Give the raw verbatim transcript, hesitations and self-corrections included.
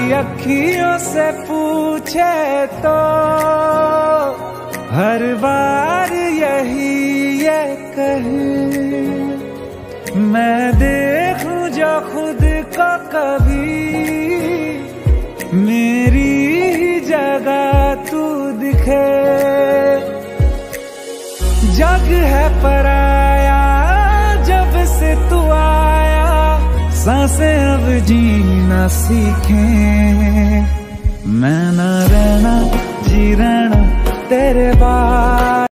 अखियों से पूछे तो हर बार यही ये कहे, मैं देखूं जो खुद को कभी मेरी ही जगह तू दिखे। जग है पराया जब से तू आया, सांसें अब जीना सीखे। मैं ना रहना जी रहना तेरे बाद।